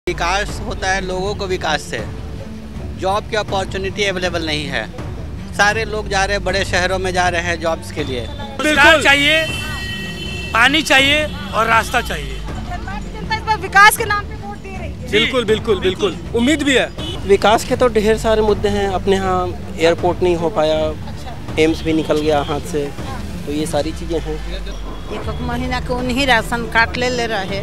विकास होता है लोगों को विकास से, जॉब की अपॉर्चुनिटी अवेलेबल नहीं है। सारे लोग जा रहे हैं बड़े शहरों में, जा रहे हैं जॉब्स के लिए। बिल्कुल चाहिए, पानी चाहिए और रास्ता चाहिए। जनता इस बार विकास के नाम पे वोट दे रही है। बिल्कुल बिल्कुल बिल्कुल, उम्मीद भी है। विकास के तो ढेर सारे मुद्दे हैं। अपने यहाँ एयरपोर्ट नहीं हो पाया, एम्स भी निकल गया हाथ से, तो ये सारी चीज़ें हैं। एक महीना के उन्हीं राशन कार्ड ले रहे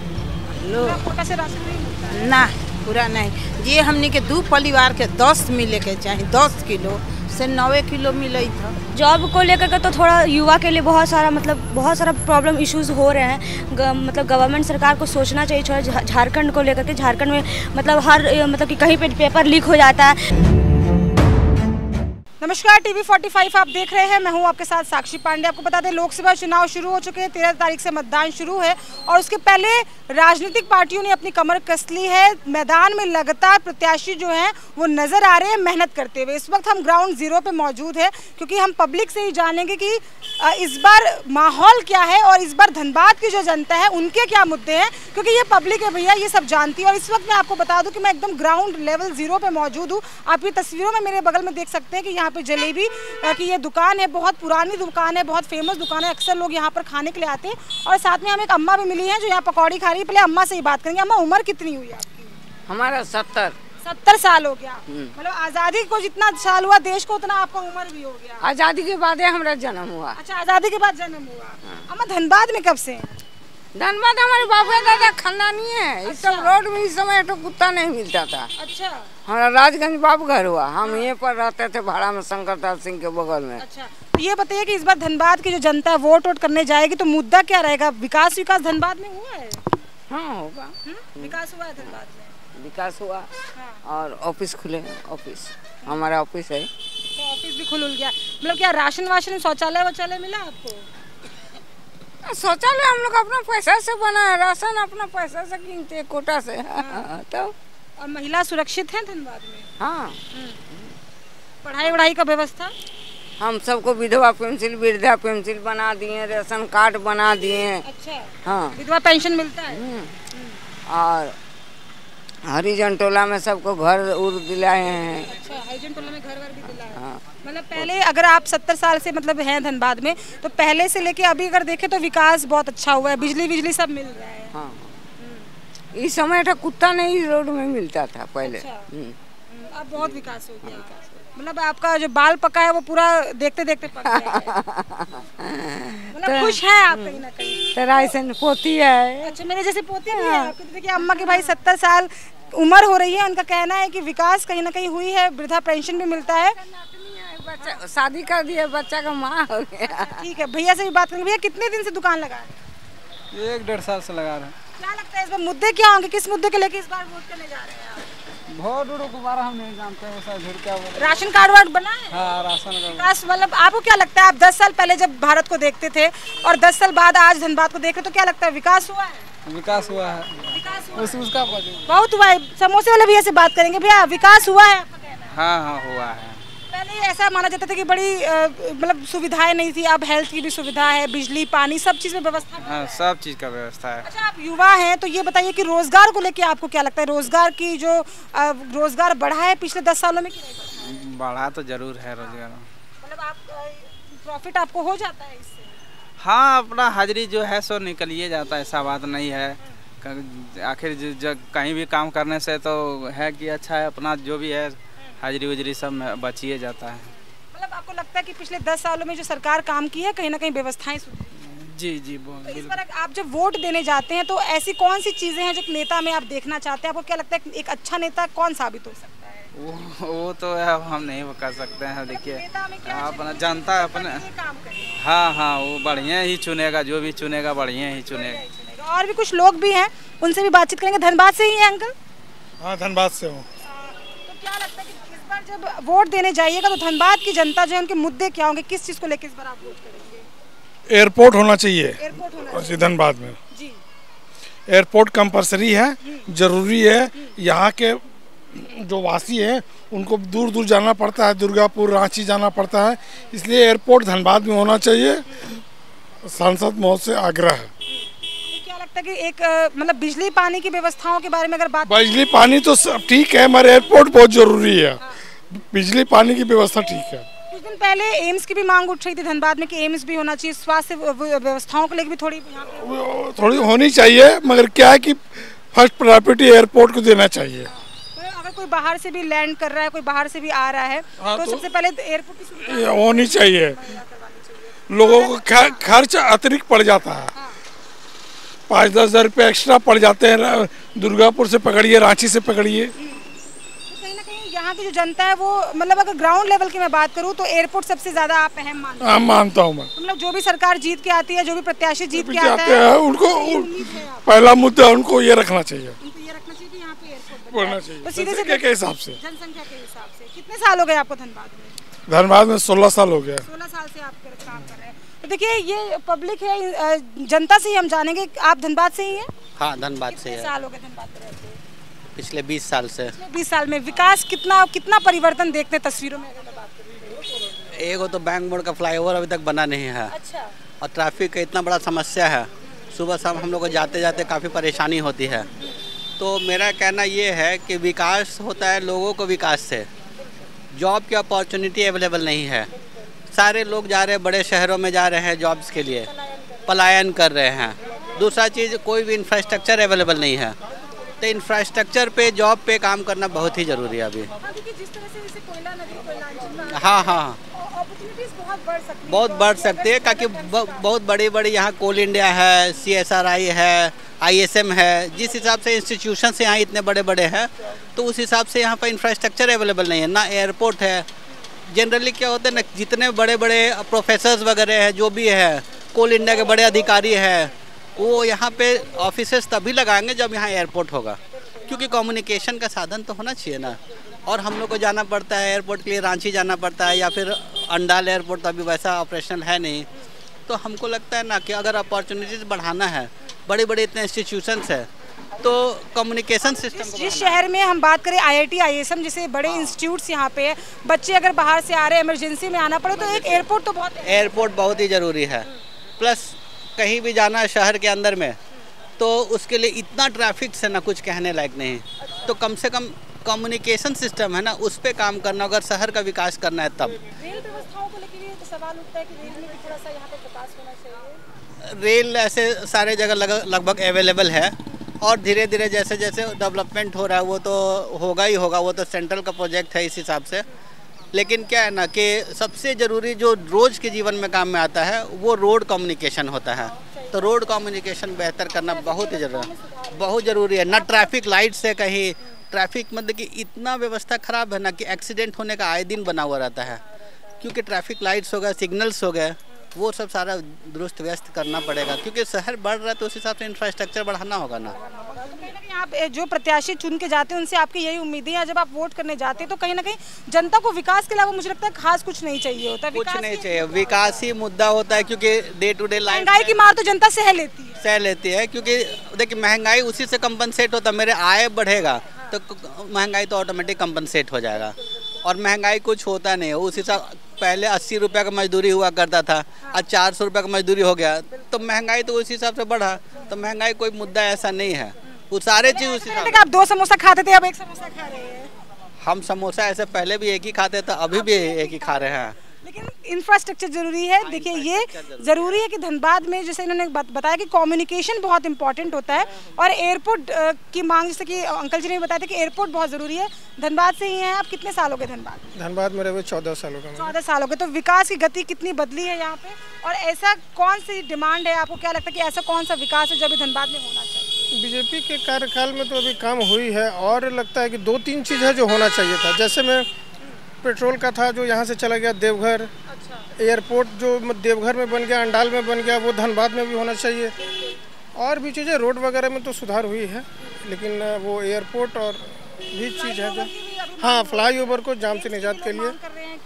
लोग से राशन नहीं मिलता है। ना पूरा नहीं। ये हमने के 2 परिवार के 10 मिले के चाहिए, 10 किलो से 9 किलो मिले था। जॉब को लेकर के तो थोड़ा युवा के लिए बहुत सारा प्रॉब्लम इश्यूज हो रहे हैं। मतलब गवर्नमेंट सरकार को सोचना चाहिए थोड़ा झारखंड को लेकर के। झारखंड में मतलब कि कहीं पे पेपर लीक हो जाता है। नमस्कार, टीवी 45 आप देख रहे हैं। मैं हूं आपके साथ साक्षी पांडे। आपको बता दें लोकसभा चुनाव शुरू हो चुके हैं, 13 तारीख से मतदान शुरू है और उसके पहले राजनीतिक पार्टियों ने अपनी कमर कस ली है। मैदान में लगातार प्रत्याशी जो हैं वो नजर आ रहे हैं मेहनत करते हुए। इस वक्त हम ग्राउंड जीरो पे मौजूद है क्योंकि हम पब्लिक से ही जानेंगे कि इस बार माहौल क्या है और इस बार धनबाद की जो जनता है उनके क्या मुद्दे हैं, क्योंकि ये पब्लिक है भैया, ये सब जानती है। और इस वक्त मैं आपको बता दूं कि मैं एकदम ग्राउंड लेवल जीरो पे मौजूद हूँ। आप ये तस्वीरों में मेरे बगल में देख सकते हैं कि यहाँ पे जलेबी की ये दुकान है, बहुत पुरानी दुकान है, बहुत फेमस दुकान है। अक्सर लोग यहाँ पर खाने के लिए आते हैं और साथ में हमें एक अम्मा भी मिली है जो यहाँ पकौड़ी खा रही है। पहले अम्मा से ही बात करेंगे। अम्मा, उम्र कितनी हुई आपकी? हमारा 70 साल हो गया। मतलब आजादी को जितना साल हुआ देश को उतना आपका उम्र भी हो गया। आजादी के बाद हमारा जन्म हुआ। अच्छा, आजादी के बाद जन्म हुआ। अम्मा, धनबाद में कब से हैं? धनबाद हमारे बाबा दादा खानदानी है। इस सब रोड में इस समय तो कुत्ता नहीं मिलता था। अच्छा, हमारा राजगंज बाबू घर हुआ, हम यहीं पर रहते थे भाड़ा में, शंकरदास सिंह के बगल में। अच्छा, तो ये बताइए कि इस बार धनबाद की जो जनता है वोट करने जाएगी तो मुद्दा क्या रहेगा? विकास धनबाद में हुआ है? हाँ होगा। विकास हुआ है धनबाद में? विकास हुआ। हाँ। और ऑफिस खुले, ऑफिस हमारा ऑफिस है। तो ऑफिस भी खुल गया। मतलब क्या राशन वाशन शौचालय मिला आपको? शौचालय हम लोग अपना पैसा से बना है, राशन अपना पैसा से कीनते, कोटा से। हाँ। तो और महिला सुरक्षित है धनबाद में? हाँ। पढ़ाई का व्यवस्था? हम सबको विधवा पेंसिल, वृद्धा पेंसिल बना दिए, राशन कार्ड बना दिए। अच्छा। हाँ, विधवा पेंशन मिलता है। और हरिजन टोला में सबको घर उर दिलाए हैं। अच्छा, हरिजन टोला में घर भी दिलाए हैं। हाँ। मतलब पहले अगर आप 70 साल से मतलब हैं धनबाद में, तो पहले से लेके अभी अगर देखें तो विकास बहुत अच्छा हुआ है। बिजली सब मिल रहा है। हाँ। इस समय तो कुत्ता नहीं रोड में मिलता था पहले। अच्छा। अब बहुत विकास हो गया। मतलब आपका जो बाल पका है वो पूरा देखते देखते पक गया है। मतलब खुश है आप कहीं ना कहीं? तेरा ऐसे पोती है। अच्छा, मेरे जैसे पोती भी है आपकी। तो देखिए अम्मा के भाई 70 साल उम्र हो रही है, उनका कहना है कि विकास कहीं ना कहीं हुई है, वृद्धा पेंशन भी मिलता है। बच्चा शादी कर दिया, बच्चा का माँ हो गया। ठीक है, भैया से भी बात करेंगे। भैया, कितने दिन से दुकान लगा रहे हैं? 1-1.5 साल से लगा रहे हैं। क्या लगता है इस बार मुद्दे क्या होंगे? किस मुद्दे के लेके इस बार वोट करने जा रहे हैं आप? बहुत दोबारा हम नहीं जानते हैं क्या हुआ। राशन कार्ड बना है? हाँ, राशन कार्ड। विकास मतलब आपको क्या लगता है? आप 10 साल पहले जब भारत को देखते थे और 10 साल बाद आज धनबाद को देख रहे, तो क्या लगता है विकास हुआ है? विकास हुआ है। विकास हुआ उसका बहुत हुआ है। समोसे वाले भैया से बात करेंगे। भैया, विकास हुआ है आपका कहना है? हाँ हुआ है। पहले ऐसा माना जाता था कि बड़ी मतलब सुविधाएं नहीं थी, अब हेल्थ की भी सुविधा है, बिजली पानी सब चीज़ में व्यवस्था है। हाँ, सब चीज़ का व्यवस्था है। अच्छा, आप युवा हैं तो ये बताइए कि रोजगार को लेके आपको क्या लगता है? रोजगार की जो रोजगार बढ़ा है पिछले 10 सालों में कि नहीं बढ़ा? तो जरूर है रोजगार। मतलब आप प्रॉफिट आपको हो जाता है इससे? हाँ, अपना हाजिरी जो है सो निकलिए जाता है, ऐसा बात नहीं है। आखिर कहीं भी काम करने से तो है कि अच्छा है, अपना जो भी है हाजिरी उजरी सब में बचिए जाता है। मतलब आपको लगता है कि पिछले 10 सालों में जो सरकार काम की है कहीं ना कहीं व्यवस्थाएं जी तो इस बार आप जब वोट देने जाते हैं तो ऐसी कौन सी चीजें हैं जो नेता में आप देखना चाहते हैं? आपको क्या लगता है एक अच्छा नेता कौन साबित हो सकता है? वो तो हम नहीं कर सकते हैं। देखिए अपना जनता अपने काम हाँ वो बढ़िया ही चुनेगा, जो भी चुनेगा बढ़िया ही चुनेगा। और भी कुछ लोग भी हैं, उनसे भी बातचीत करेंगे। धनबाद से ही है अंकल? हाँ, धनबाद से हूँ। तो क्या लगता है कि इस बार जब वोट देने जाइएगा तो धनबाद की जनता जो है उनके मुद्दे क्या होंगे? किस चीज को लेकर इस बार आप वोट करेंगे? एयरपोर्ट होना चाहिए। एयरपोर्ट होना चाहिए धनबाद में जी। एयरपोर्ट कंपलसरी है, जरूरी है। यहाँ के जो वासी हैं उनको दूर दूर जाना पड़ता है, दुर्गापुर रांची जाना पड़ता है, इसलिए एयरपोर्ट धनबाद में होना चाहिए। सांसद महोदय से आग्रह है। है कि एक मतलब बिजली पानी की व्यवस्थाओं के बारे में अगर बात, बिजली पानी तो सब ठीक है, मगर एयरपोर्ट बहुत जरूरी है। बिजली पानी की व्यवस्था ठीक है। कुछ दिन पहले एम्स की भी मांग उठ रही थी धनबाद में कि एम्स भी होना चाहिए, स्वास्थ्य व्यवस्थाओं को लेकर भी थोड़ी होनी चाहिए, मगर क्या है कि फर्स्ट प्रायोरिटी एयरपोर्ट को देना चाहिए। अगर कोई बाहर से भी लैंड कर रहा है, कोई बाहर से भी आ रहा है, तो सबसे पहले एयरपोर्ट की सुविधा होनी चाहिए। लोगों को खर्च अतिरिक्त पड़ जाता है, 5-10 हज़ार रुपये एक्स्ट्रा पड़ जाते हैं। दुर्गापुर से पकड़िए, रांची से पकड़िए। कहीं ना कहीं यहाँ की जो जनता है वो मतलब अगर ग्राउंड लेवल की मैं बात करूँ तो एयरपोर्ट सबसे ज्यादा आप अहम मानते हैं? मानता हूँ मैं। मतलब जो भी सरकार जीत के आती है, जो भी प्रत्याशी जीत के आता है, उनको पहला मुद्दा उनको ये रखना चाहिए, ये रखना चाहिए कि यहाँ पे एयरपोर्ट बोलना चाहिए। तो सीधे जनसंख्या के हिसाब से, जनसंख्या के हिसाब से कितने साल हो गए आपको धनबाद में? धनबाद में 16 साल हो गया। 16 साल से आप काम कर रहे हैं। तो देखिए ये पब्लिक है, जनता से ही हम जानेंगे। आप धनबाद से ही हैं? हाँ, धनबाद से है। साल हो गए धनबाद में रहते हैं? पिछले 20 साल से। 20 साल में विकास कितना परिवर्तन देखते हैं तस्वीरों में अगर मैं बात करूं? एक तो बैंक मोड़ का फ्लाईओवर अभी तक बना नहीं है। अच्छा। और ट्रैफिक का इतना बड़ा समस्या है, सुबह शाम हम लोग को जाते जाते काफ़ी परेशानी होती है। तो मेरा कहना ये है कि विकास होता है लोगों को विकास से। जॉब की अपॉर्चुनिटी अवेलेबल नहीं है, सारे लोग जा रहे हैं बड़े शहरों में, जा रहे हैं जॉब्स के लिए, पलायन कर रहे हैं। दूसरा चीज़, कोई भी इंफ्रास्ट्रक्चर अवेलेबल नहीं है, तो इंफ्रास्ट्रक्चर पे, जॉब पे काम करना बहुत ही ज़रूरी है अभी। हाँ, बहुत बढ़ सकती है, क्योंकि बहुत बड़ी बड़ी यहाँ कोल इंडिया है, CSRI है, ISM है। जिस हिसाब से इंस्टीट्यूशन यहाँ इतने बड़े बड़े हैं, तो उस हिसाब से यहाँ पर इंफ्रास्ट्रक्चर अवेलेबल नहीं है, ना एयरपोर्ट है। जनरली क्या होता है ना, जितने बड़े बड़े प्रोफेसर्स वगैरह हैं, जो भी है, कोल इंडिया के बड़े अधिकारी हैं, वो यहाँ पे ऑफिसेस तभी लगाएंगे जब यहाँ एयरपोर्ट होगा, क्योंकि कम्युनिकेशन का साधन तो होना चाहिए ना। और हम लोग को जाना पड़ता है एयरपोर्ट के लिए, रांची जाना पड़ता है, या फिर अंडाल एयरपोर्ट तो अभी वैसा ऑपरेशनल है नहीं। तो हमको लगता है ना कि अगर अपॉर्चुनिटीज़ बढ़ाना है, बड़े बड़े इतने इंस्टीट्यूशंस है, तो कम्युनिकेशन सिस्टम जिस शहर में हम बात करें IIT ISM जैसे बड़े इंस्टीट्यूट्स यहाँ पे है, बच्चे अगर बाहर से आ रहे हैं, इमरजेंसी में आना पड़े, तो एक एयरपोर्ट तो एयरपोर्ट बहुत ही ज़रूरी है। प्लस कहीं भी जाना है शहर के अंदर में, तो उसके लिए इतना ट्रैफिक से ना कुछ कहने लायक नहीं। तो कम से कम कम्युनिकेशन सिस्टम है ना, उस पर काम करना, अगर शहर का विकास करना है तब। रेल व्यवस्थाओं को लेकर भी सवाल उठता है कि रेल में भी थोड़ा सा यहाँ पे विकास होना चाहिए। रेल ऐसे सारे जगह लगभग अवेलेबल है, और धीरे धीरे जैसे जैसे डेवलपमेंट हो रहा है वो तो होगा ही होगा, वो तो सेंट्रल का प्रोजेक्ट है इस हिसाब से। लेकिन क्या है ना कि सबसे ज़रूरी जो रोज़ के जीवन में काम में आता है वो रोड कम्युनिकेशन होता है। तो रोड कम्युनिकेशन बेहतर करना बहुत ज़रूरी है। ना ट्रैफिक लाइट से कहीं ट्रैफिक मतलब कि इतना व्यवस्था ख़राब है ना कि एक्सीडेंट होने का आए दिन बना हुआ रहता है, क्योंकि ट्रैफिक लाइट्स हो गए, सिग्नल्स हो गए, वो सब सारा दुरुस्त व्यस्त करना पड़ेगा, क्योंकि शहर बढ़ रहा है तो उस हिसाब से इंफ्रास्ट्रक्चर बढ़ाना होगा ना। आप जो प्रत्याशी चुन के जाते हैं उनसे आपकी यही उम्मीदें हैं, जब आप वोट करने जाते हैं तो कहीं ना कहीं जनता को विकास के अलावा मुझे लगता है खास कुछ नहीं चाहिए होता। कुछ नहीं चाहिए, विकास ही मुद्दा होता है, क्योंकि डे टू डे लाइफ महंगाई की मार तो जनता सह लेती है, क्योंकि देखिए महंगाई उसी से कंपनसेट होता है। मेरे आय बढ़ेगा तो महंगाई तो ऑटोमेटिक कंपनसेट हो जाएगा, और महंगाई कुछ होता नहीं है उस हिसाब। पहले 80 रुपये का मजदूरी हुआ करता था, आज 400 रुपये का मजदूरी हो गया, तो महंगाई तो उस हिसाब से बढ़ा। तो महंगाई कोई मुद्दा ऐसा नहीं है, वो सारे चीज़ उस हिसाब से। आप 2 समोसा खाते थे, अब 1 समोसा खा रहे हैं। हम समोसा ऐसे पहले भी एक ही खाते थे, अभी भी एक ही खा रहे हैं। लेकिन इंफ्रास्ट्रक्चर जरूरी है। देखिए ये ज़रूरी है कि धनबाद में जैसे इन्होंने बताया कि कम्युनिकेशन बहुत इंपॉर्टेंट होता है, और एयरपोर्ट की मांग, जैसे कि अंकल जी ने बताया था कि एयरपोर्ट बहुत ज़रूरी है। धनबाद से ही हैं आप, कितने साल हो गए धनबाद में रहे? 14 साल हो गए। 14 साल हो गए। तो विकास की गति कितनी बदली है यहाँ पे, और ऐसा कौन सी डिमांड है, आपको क्या लगता है कि ऐसा कौन सा विकास है जो अभी धनबाद में होना चाहिए? बीजेपी के कार्यकाल में तो अभी काम हुई है, और लगता है कि 2-3 चीज़ है जो होना चाहिए था। जैसे में पेट्रोल का था जो यहाँ से चला गया देवघर, एयरपोर्ट जो देवघर में बन गया, अंडाल में बन गया, वो धनबाद में भी होना चाहिए। और भी चीज़ें रोड वगैरह में तो सुधार हुई है, लेकिन वो एयरपोर्ट और भी चीज़ है जो, हाँ, फ्लाईओवर को जाम से निजात के लिए,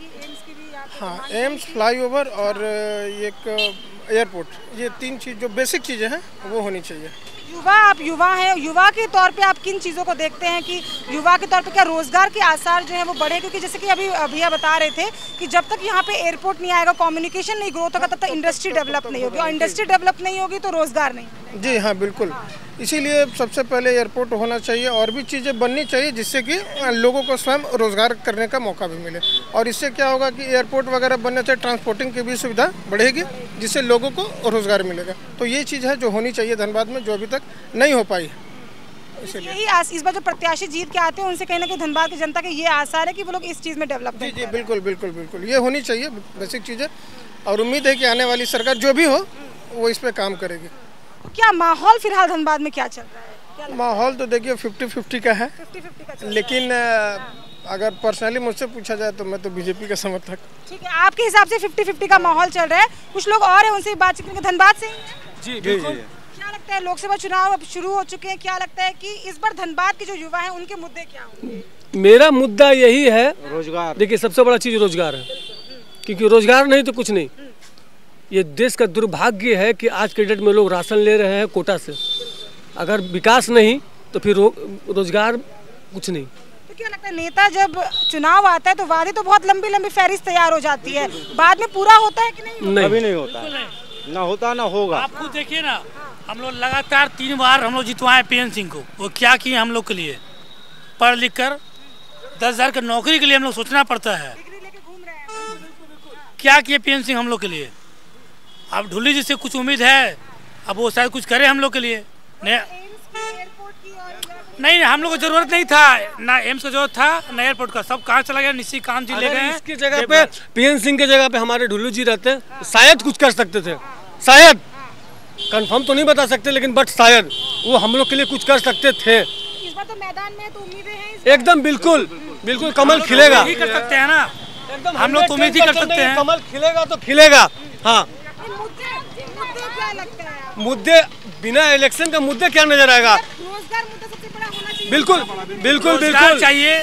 हाँ, एम्स, फ्लाईओवर और एक एयरपोर्ट, ये 3 चीज़ जो बेसिक चीज़ें हैं वो होनी चाहिए। आप युवा हैं, युवा के तौर पे आप किन चीज़ों को देखते हैं कि युवा के तौर पे क्या रोजगार के आसार जो है वो बढ़े? क्योंकि जैसे कि अभी भैया बता रहे थे कि जब तक यहाँ पे एयरपोर्ट नहीं आएगा, कम्युनिकेशन नहीं ग्रोथ होगा, तब तक इंडस्ट्री डेवलप नहीं होगी, और इंडस्ट्री डेवलप नहीं होगी तो रोजगार नहीं। जी हाँ, बिल्कुल। इसीलिए सबसे पहले एयरपोर्ट होना चाहिए और भी चीज़ें बननी चाहिए जिससे कि लोगों को स्वयं रोज़गार करने का मौका भी मिले। और इससे क्या होगा कि एयरपोर्ट वगैरह बनने से ट्रांसपोर्टिंग की भी सुविधा बढ़ेगी जिससे लोगों को रोज़गार मिलेगा। तो ये चीज़ है जो होनी चाहिए धनबाद में, जो अभी तक नहीं हो पाई। यही इस बार जो प्रत्याशी जीत के आते हैं उनसे कहीं ना कहीं धनबाद की जनता के ये आसार है कि वो लोग इस चीज़ में डेवलप करें। जी बिल्कुल बिल्कुल बिल्कुल, ये होनी चाहिए बेसिक चीज़ें। और उम्मीद है कि आने वाली सरकार जो भी हो वो इस पर काम करेगी। क्या माहौल फिलहाल धनबाद में क्या चल रहा है? माहौल तो देखिए 50-50 का है, 50-50 का। लेकिन अगर पर्सनली मुझसे पूछा जाए तो मैं तो बीजेपी का समर्थक। ठीक है, आपके हिसाब से 50-50 का माहौल चल रहा है। कुछ लोग और हैं, उनसे बातचीत करेंगे। धनबाद से जी बिल्कुल। क्या लगता है, लोकसभा चुनाव अब शुरू हो चुके हैं, क्या लगता है कि इस बार धनबाद के जो युवा हैं उनके मुद्दे क्या होंगे? मेरा मुद्दा यही है, रोजगार। देखिए सबसे बड़ा चीज़ रोजगार है, क्योंकि रोजगार नहीं तो कुछ नहीं। ये देश का दुर्भाग्य है कि आज के डेट में लोग राशन ले रहे हैं कोटा से। अगर विकास नहीं तो फिर रोजगार कुछ नहीं। तो क्या लगता है, नेता जब चुनाव आता है तो वादे तो बहुत लंबी लंबी फहरिस्त तैयार हो जाती है, बाद में पूरा होता है कि नहीं? कभी नहीं होता, ना होता ना होगा। आप खुद देखिए ना, हम लोग लगातार 3 बार हम लोग जितवाए पीएन सिंह को। वो क्या किए हम लोग के लिए? पढ़ लिख कर 10,000 की नौकरी के लिए हम लोग सोचना पड़ता है। क्या किए पीएन सिंह हम लोग के लिए? अब ढुल्ली जी से कुछ उम्मीद है, अब वो शायद कुछ करे हम लोग के लिए। नहीं, हम लोग को जरूरत नहीं था, ना एम्स का जरूरत था ना एयरपोर्ट का। सब कहाँ चला गया, निशिकांत जी ले गए। इसकी जगह पे पीएन सिंह के जगह पे हमारे ढुल्लू जी रहते, शायद कुछ कर सकते थे। शायद, कंफर्म तो नहीं बता सकते, लेकिन बट शायद वो हम लोग के लिए कुछ कर सकते थे। इस बार तो मैदान में तो उम्मीदें हैं, एकदम बिल्कुल बिल्कुल कमल खिलेगा। ही कर सकते हैं ना, हम लोग तो उम्मीद ही कर सकते हैं। कमल खिलेगा तो खिलेगा। हाँ, मुद्दे बिना इलेक्शन का मुद्दे क्या नजर आएगा? रोजगार मुद्दा सबसे बड़ा होना चाहिए। बिल्कुल बिल्कुल बिल्कुल चाहिए,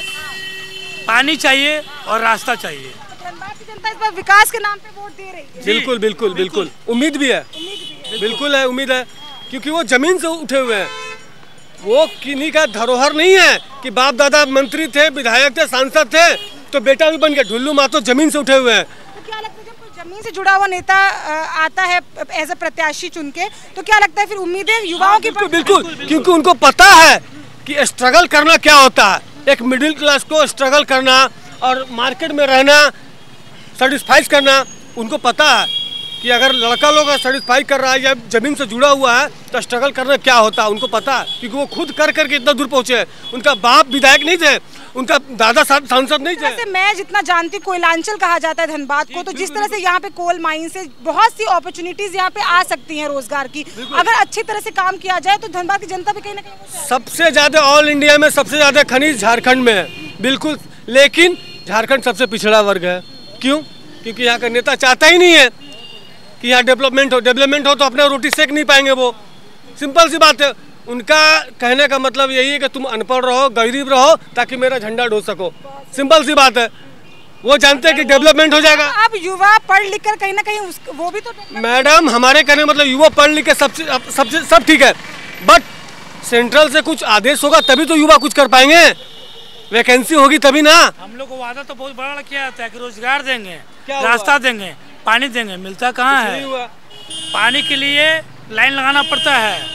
पानी चाहिए और रास्ता चाहिए। धनबाद की जनता इस बार विकास के नाम पे वोट दे रही है। बिल्कुल बिल्कुल बिल्कुल, उम्मीद भी है, बिल्कुल है, उम्मीद है, क्योंकि वो जमीन से उठे हुए हैं। वो किन्हीं का धरोहर नहीं है कि बाप दादा मंत्री थे, विधायक थे, सांसद थे तो बेटा भी बन गया। ढुल्लू मातो जमीन से उठे हुए हैं। क्या लगता है, जब कोई जमीन से जुड़ा हुआ नेता आता है एज ए प्रत्याशी चुन के, तो क्या लगता है फिर उम्मीदें युवाओं की? बिल्कुल, क्योंकि उनको पता है कि स्ट्रगल करना क्या होता है। एक मिडिल क्लास को स्ट्रगल करना और मार्केट में रहना, सेटिस्फाई करना, उनको पता है कि अगर लड़का लोग सेटिस्फाई कर रहा है या जमीन से जुड़ा हुआ है तो स्ट्रगल करना क्या होता है उनको पता है, क्योंकि वो खुद कर करके इतना दूर पहुँचे। उनका बाप विधायक नहीं थे, उनका दादा सांसद नहीं थे। मैं जितना जानती हूँ, कोयलांचल कहा जाता है धनबाद को, तो जिस तरह से यहाँ पे कोल माइन से बहुत सी अपॉर्चुनिटीज यहाँ पे आ सकती हैं रोजगार की, अगर अच्छी तरह से काम किया जाए तो धनबाद की जनता भी कहीं ना कहीं। सबसे ज्यादा ऑल इंडिया में सबसे ज्यादा खनिज झारखंड में है, बिल्कुल। लेकिन झारखंड सबसे पिछड़ा वर्ग है। क्यों? क्योंकि यहाँ का नेता चाहता ही नहीं है कि यहाँ डेवलपमेंट हो। डेवलपमेंट हो तो अपना रोटी सेक नहीं पाएंगे वो, सिंपल सी बात है। उनका कहने का मतलब यही है कि तुम अनपढ़ रहो, गरीब रहो, ताकि मेरा झंडा ढो सको। सिंपल सी बात है। वो जानते हैं कि डेवलपमेंट हो जाएगा। अब युवा पढ़ लिख कर कहीं ना कहीं वो भी तो। मैडम, हमारे कहने मतलब युवा पढ़ लिख के सबसे सब ठीक है, बट सेंट्रल से कुछ आदेश होगा तभी तो युवा कुछ कर पाएंगे। वैकेंसी होगी तभी ना। हम लोग को वादा तो बहुत बड़ा किया जाता है कि रोजगार देंगे, रास्ता देंगे, पानी देंगे, मिलता कहाँ है? पानी के लिए लाइन लगाना पड़ता है।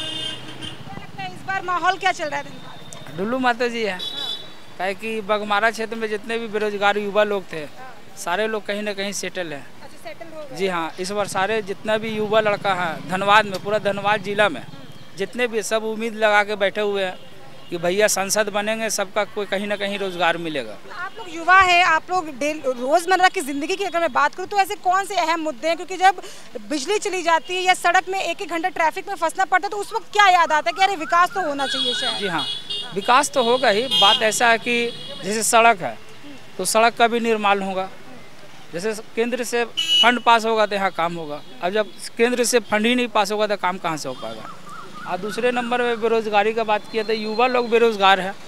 इस बार माहौल क्या चल रहा है? ढुल्लू माता जी है, क्या कि बगमारा क्षेत्र में जितने भी बेरोजगार युवा लोग थे, सारे लोग कहीं ना कहीं सेटल है। जी हाँ, इस बार सारे जितना भी युवा लड़का है धनबाद में, पूरा धनबाद जिला में जितने भी, सब उम्मीद लगा के बैठे हुए हैं कि भैया सांसद बनेंगे, सबका कोई कहीं ना कहीं रोजगार मिलेगा। आप लोग युवा हैं, आप लोग रोजमर्रा की जिंदगी की अगर मैं बात करूं तो ऐसे कौन से अहम मुद्दे हैं? क्योंकि जब बिजली चली जाती है या सड़क में 1-1 घंटा ट्रैफिक में फंसना पड़ता है तो उस वक्त क्या याद आता है कि अरे विकास तो होना चाहिए शायद? जी हाँ, विकास तो होगा ही। बात ऐसा है कि जैसे सड़क है तो सड़क का भी निर्माण होगा। जैसे केंद्र से फंड पास होगा तो यहाँ काम होगा। अब जब केंद्र से फंड ही नहीं पास होगा तो काम कहाँ से हो पाएगा? और दूसरे नंबर में बेरोजगारी का बात किया तो युवा लोग बेरोजगार है।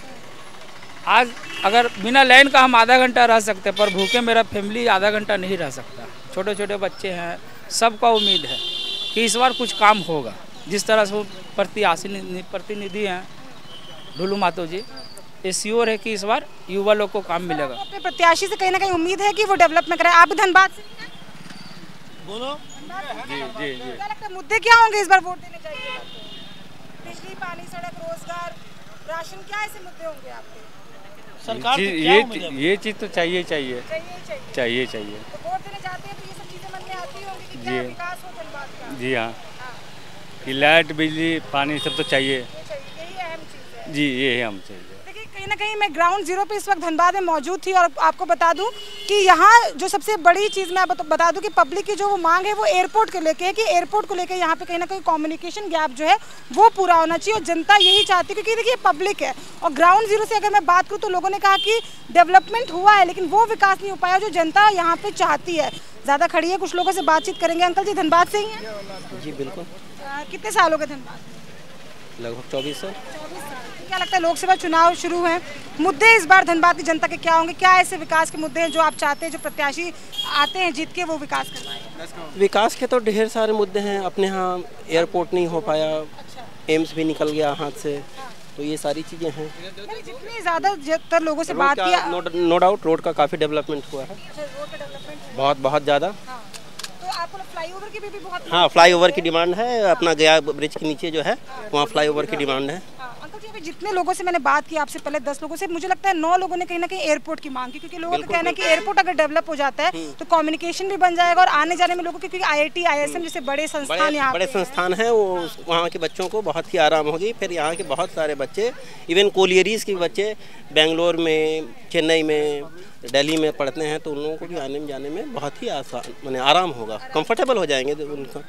आज अगर बिना लाइन का हम आधा घंटा रह सकते, पर भूखे मेरा फैमिली आधा घंटा नहीं रह सकता। छोटे छोटे बच्चे हैं, सबका उम्मीद है कि इस बार कुछ काम होगा जिस तरह से वो प्रतिनिधि हैं ढुलू मातो जी, ये श्योर है कि इस बार युवा लोग को काम मिलेगा। अपने प्रत्याशी से कहीं ना कहीं उम्मीद है कि वो डेवलपमेंट करे। आप भी धनबाद से बोलो। जी जी जी। क्या लगता है मुद्दे क्या होंगे इस बार वोट देने जाइएगा? बिजली, पानी, सड़क, रोजगार, राशन, क्या ऐसे मुद्दे होंगे आपके? सरकार ये चीज़ तो चाहिए। तो वोट देने जाते हैं तो ये सब चीजें मन में आती होंगी कि क्या विकास हो धनबाद का। जी हाँ, कि लाइट, बिजली, पानी सब तो चाहिए। यही अहम चीज है। जी ये हम चाहिए। देखिए कहीं ना कहीं मैं ग्राउंड जीरो पे इस वक्त धनबाद में मौजूद थी और आपको बता दूं कि यहाँ जो सबसे बड़ी चीज़ मैं बता दूं कि पब्लिक की जो वो मांग है वो एयरपोर्ट को लेके है कि एयरपोर्ट को लेके यहाँ पे कहीं ना कहीं कम्युनिकेशन गैप जो है वो पूरा होना चाहिए और जनता यही चाहती है, क्योंकि देखिए पब्लिक है। और ग्राउंड जीरो से अगर मैं बात करूँ तो लोगों ने कहा कि डेवलपमेंट हुआ है लेकिन वो विकास नहीं हो पाया जो जनता यहाँ पे चाहती है। ज़्यादा खड़ी है, कुछ लोगों से बातचीत करेंगे। अंकल जी धनबाद से ही हैं? जी बिल्कुल। कितने साल हो गए धनबाद? लगभग 24 साल। क्या लगता है लोकसभा चुनाव शुरू हैं, मुद्दे इस बार धनबाद की जनता के क्या होंगे? क्या ऐसे विकास के मुद्दे हैं जो आप चाहते हैं, जो प्रत्याशी आते हैं जीत के वो विकास करवाएं? विकास के तो ढेर सारे मुद्दे हैं। अपने यहाँ एयरपोर्ट नहीं हो पाया, एम्स भी निकल गया हाथ से, तो ये सारी चीज़ें हैं। जितनी ज़्यादातर लोगों से बात किया, नो डाउट रोड का काफ़ी डेवलपमेंट हुआ है, बहुत ज़्यादा। आपको फ्लाईओवर की भी बहुत, हाँ फ्लाईओवर की डिमांड है। अपना गया ब्रिज के नीचे जो है वहाँ फ्लाईओवर की डिमांड है। अंकल जी अभी जितने लोगों से मैंने बात की आपसे पहले 10 लोगों से, मुझे लगता है 9 लोगों ने कहीं ना कहीं एयरपोर्ट की मांग की, क्योंकि लोगों का कहना है कि एयरपोर्ट अगर डेवलप हो जाता है तो कम्युनिकेशन भी बन जाएगा और आने जाने में लोगों के, क्योंकि IIT ISM जैसे बड़े संस्थान यहाँ बड़े संस्थान हैं, वो वहाँ के बच्चों को बहुत ही आराम होगी। फिर यहाँ के बहुत सारे बच्चे, इवन कोलियरीज के बच्चे बेंगलोर में, चेन्नई में, दिल्ली में पढ़ते हैं, तो उन लोगों को भी आने में जाने में बहुत ही आसान, माने आराम होगा, कंफर्टेबल हो जाएंगे उनका।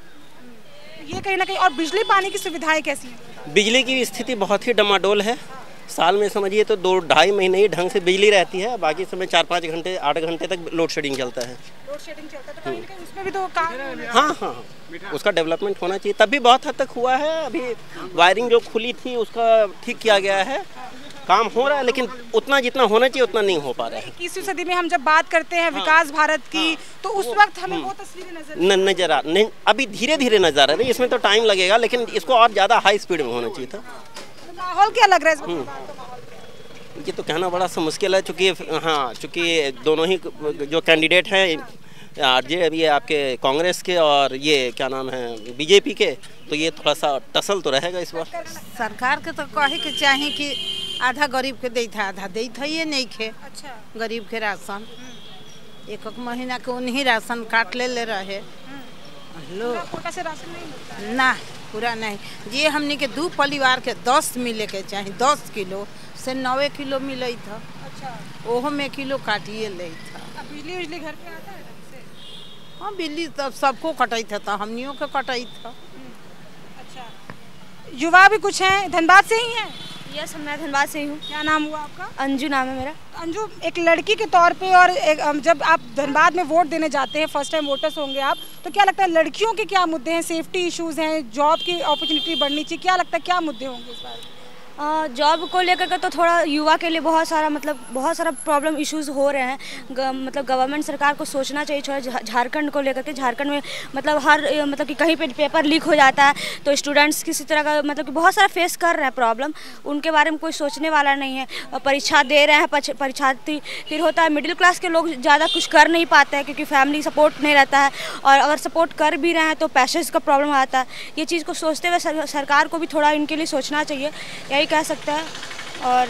ये कहीं ना कहीं। और बिजली पानी की सुविधाएं कैसी हैं? बिजली की स्थिति बहुत ही डमाडोल है। साल में समझिए तो 2-2.5 महीने ही ढंग से बिजली रहती है, बाकी समय 4-5 घंटे 8 घंटे तक लोड शेडिंग चलता है। तो उसमें भी तो काम, हाँ, उसका डेवलपमेंट होना चाहिए। तब भी बहुत हद तक हुआ है। अभी वायरिंग जो खुली थी उसका ठीक किया गया है, काम हो रहा है, लेकिन उतना जितना होना चाहिए उतना नहीं हो पा रहा है। 21वीं सदी में हम जब बात करते हैं विकास भारत की, तो उस वक्त हमें वो तस्वीरें नजर आ नहीं, अभी धीरे धीरे नजर आ रही है। इसमें तो टाइम लगेगा, लेकिन इसको और ज़्यादा हाई स्पीड में होना चाहिए था। माहौल क्या लग रहा है ये तो कहना बड़ा सा मुश्किल है, चूँकि दोनों ही जो कैंडिडेट हैं आरजे अभी आपके कांग्रेस के और ये क्या नाम है बीजेपी के, तो ये थोड़ा सा टसल तो रहेगा इस बार। सरकार के तो कहे के चाहे कि आधा गरीब के देत है, आधा देत है ये नहीं खे। अच्छा। गरीब के राशन एक महीना के उन्हीं राशन काट ले रहे लो, कोटा से राशन नहीं मिलता ना, पूरा नहीं। ये हमने के 2 परिवार के 10 मिले के चाहे 10 किलो से 9 किलो मिले था। अच्छा। ओहो में किलो काटिए ले था। बिजली घर पे आता है? हाँ बिजली तो सबको कटाई था, हमनियों के कटाई था। अच्छा, युवा भी कुछ हैं, धनबाद से ही हैं? यस, मैं धनबाद से ही हूँ। क्या नाम हुआ आपका? अंजू नाम है मेरा। अंजू, एक लड़की के तौर पे और जब आप धनबाद में वोट देने जाते हैं, फर्स्ट टाइम वोटर्स होंगे आप, तो क्या लगता है लड़कियों के क्या मुद्दे हैं? सेफ्टी इश्यूज हैं, जॉब की अपॉर्चुनिटी बढ़नी चाहिए, क्या लगता है क्या मुद्दे होंगे इस बार? जॉब को लेकर के तो थोड़ा युवा के लिए बहुत सारा प्रॉब्लम इश्यूज हो रहे हैं। मतलब गवर्नमेंट सरकार को सोचना चाहिए थोड़ा झारखंड को लेकर के। झारखंड में मतलब कि कहीं पे पेपर लीक हो जाता है तो स्टूडेंट्स किसी तरह का मतलब कि बहुत सारा फेस कर रहे हैं प्रॉब्लम, उनके बारे में कोई सोचने वाला नहीं है। परीक्षा दे रहे हैं, परीक्षार्थी फिर होता है मिडिल क्लास के लोग ज़्यादा कुछ कर नहीं पाते हैं क्योंकि फैमिली सपोर्ट नहीं रहता है, और अगर सपोर्ट कर भी रहे हैं तो पैसेज का प्रॉब्लम आता है। ये चीज़ को सोचते हुए सरकार को भी थोड़ा इनके लिए सोचना चाहिए, यही कह सकता है। और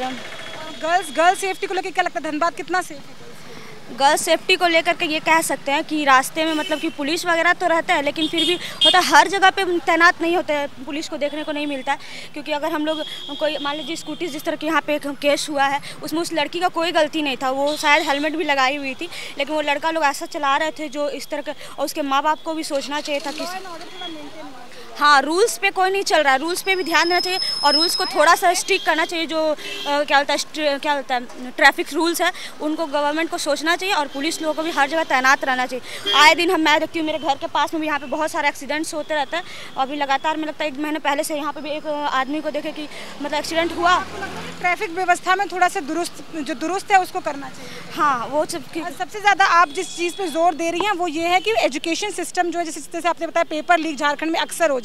गर्ल्स सेफ्टी को लेकर क्या लगता है धनबाद कितना सेफ है? गर्ल्स सेफ्टी को लेकर के ये कह सकते हैं कि रास्ते में मतलब कि पुलिस वगैरह तो रहता है, लेकिन फिर भी होता है हर जगह पे तैनात नहीं होते हैं, पुलिस को देखने को नहीं मिलता है। क्योंकि अगर हम लोग कोई मान लीजिए स्कूटी जिस तरह के यहाँ पे केस हुआ है उसमें उस लड़की का कोई गलती नहीं था, वो शायद हेलमेट भी लगाई हुई थी, लेकिन वो लड़का लोग ऐसा चला रहे थे जो इस तरह का, और उसके माँ बाप को भी सोचना चाहिए था कि हाँ रूल्स पे कोई नहीं चल रहा है, रूल्स पे भी ध्यान देना चाहिए और रूल्स को थोड़ा सा स्ट्रिक्ट करना चाहिए। जो क्या होता है ट्रैफिक रूल्स है उनको गवर्नमेंट को सोचना चाहिए और पुलिस लोगों को भी हर जगह तैनात रहना चाहिए। आए दिन मैं देखती हूँ मेरे घर के पास में भी यहाँ पे बहुत सारे एक्सीडेंट्स होते रहते हैं, और अभी लगातार में लगता है 1 महीने पहले से यहाँ पे भी एक आदमी को देखे कि मतलब एक्सीडेंट हुआ। ट्रैफिक व्यवस्था में थोड़ा सा दुरुस्त है उसको करना चाहिए। हाँ वो सबसे ज़्यादा आप जिस चीज़ पर जोर दे रही हैं वो ये है कि एजुकेशन सिस्टम जो है, जिस तरह से आपने बताया पेपर लीक झारखंड में अक्सर हो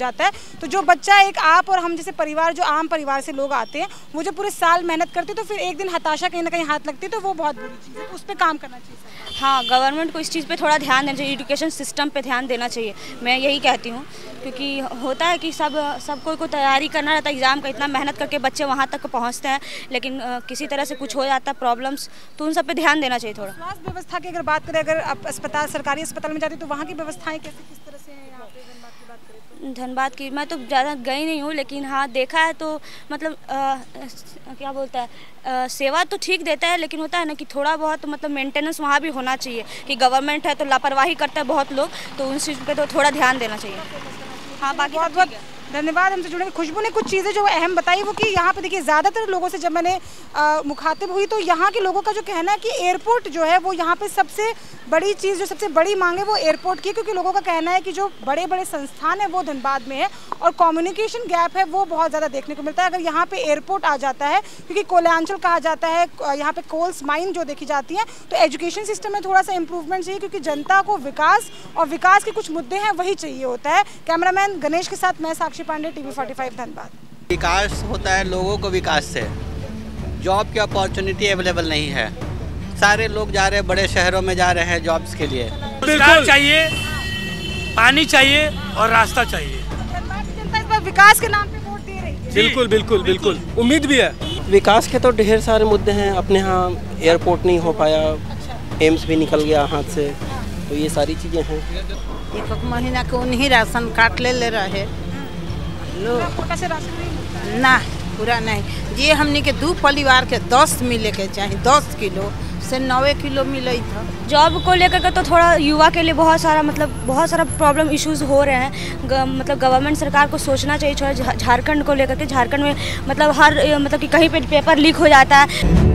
जाता है। तो जो बच्चा एक आप और हम जैसे परिवार, जो आम परिवार से लोग आते हैं, वो जो पूरे साल मेहनत करते हैं तो फिर एक दिन हताशा कहीं ना कहीं हाथ लगती है, तो वो बहुत बुरी चीज़ है, तो उस पर काम करना चाहिए। हाँ, गवर्नमेंट को इस चीज़ पे थोड़ा ध्यान देना चाहिए, एजुकेशन सिस्टम पे ध्यान देना चाहिए, मैं यही कहती हूँ। क्योंकि होता है कि सबको को तैयारी करना रहता है एग्ज़ाम का, इतना मेहनत करके बच्चे वहाँ तक पहुँचते हैं, लेकिन किसी तरह से कुछ हो जाता है प्रॉब्लम्स, तो उन सब पे ध्यान देना चाहिए थोड़ा। स्वास्थ्य व्यवस्था की अगर बात करें, अगर आप अस्पताल, सरकारी अस्पताल में जाते हैं तो वहाँ की व्यवस्थाएँ कैसे, किस तरह से हैं यहाँ पे धनबाद की बात करें तो? धनबाद की मैं तो ज़्यादा गई नहीं हूँ, लेकिन हाँ देखा है तो मतलब क्या बोलता है, सेवा तो ठीक देता है, लेकिन होता है ना कि थोड़ा बहुत मतलब मेंटेनेंस वहाँ भी होना चाहिए कि गवर्नमेंट है तो लापरवाही करता है बहुत लोग, तो उन चीज़ पे तो थोड़ा ध्यान देना चाहिए। हाँ, बाकी बहुत बहुत धन्यवाद हमसे जुड़े। खुशबू ने कुछ चीज़ें जो अहम बताई, वो कि यहाँ पे देखिए ज़्यादातर लोगों से जब मैंने मुखातिब हुई तो यहाँ के लोगों का जो कहना है कि एयरपोर्ट जो है वो यहाँ पे सबसे बड़ी चीज़, जो सबसे बड़ी मांग है वो एयरपोर्ट की, क्योंकि लोगों का कहना है कि जो बड़े बड़े संस्थान है वो धनबाद में है और कम्युनिकेशन गैप है वो बहुत ज़्यादा देखने को मिलता है। अगर यहाँ पे एयरपोर्ट आ जाता है, क्योंकि कोयलांचल कहा जाता है, यहाँ पे कोल्स माइन जो देखी जाती हैं, तो एजुकेशन सिस्टम में थोड़ा सा इंप्रूवमेंट चाहिए, क्योंकि जनता को विकास और विकास के कुछ मुद्दे हैं वही चाहिए होता है। कैमरामैन गणेश के साथ मैं साक्षी पांडे, TV45 धनबाद। विकास होता है लोगों को विकास से, जॉब की अपॉर्चुनिटी अवेलेबल नहीं है, सारे लोग जा रहे हैं बड़े शहरों में, जा रहे हैं जॉब्स के लिए। रोजगार चाहिए, पानी चाहिए और रास्ता चाहिए। धनबाद की जनता इस बार विकास के नाम पे वोट दे रही है। बिल्कुल बिल्कुल बिल्कुल, उम्मीद भी है। विकास के तो ढेर सारे मुद्दे हैं, अपने यहाँ एयरपोर्ट नहीं हो पाया, एम्स भी निकल गया हाथ से, तो ये सारी चीज़ें हैं। एक महीना के उन्हीं राशन कार्ड ले रहे कोटा से राशन नहीं मिलता ना, पूरा नहीं जी। हमने के 2 परिवार के 10 मिले के चाहिए, 10 किलो से 9 किलो मिले था। जॉब को लेकर के तो थोड़ा युवा के लिए बहुत सारा प्रॉब्लम इश्यूज हो रहे हैं। मतलब गवर्नमेंट सरकार को सोचना चाहिए थोड़ा झारखंड को लेकर के। झारखंड में मतलब हर मतलब कि कहीं पे पेपर लीक हो जाता है।